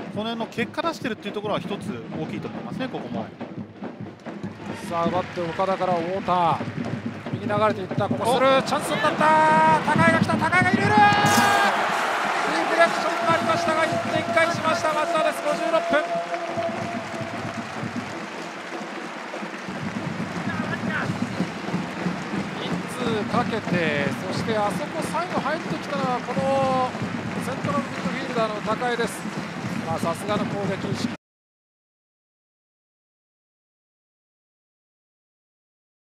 この辺の結果出してるっていうところは一つ大きいと思いますね、ここも。 さあ奪って岡田から太田、右流れていった、ここするチャンスになった、高井が来た、高井が入れる、リフレクションがありましたが1点返しました松田です。56分。かけて、そしてあそこ最後入ってきたのはこのセントラルミッドフィールダーの高江です。さすがの攻撃意識。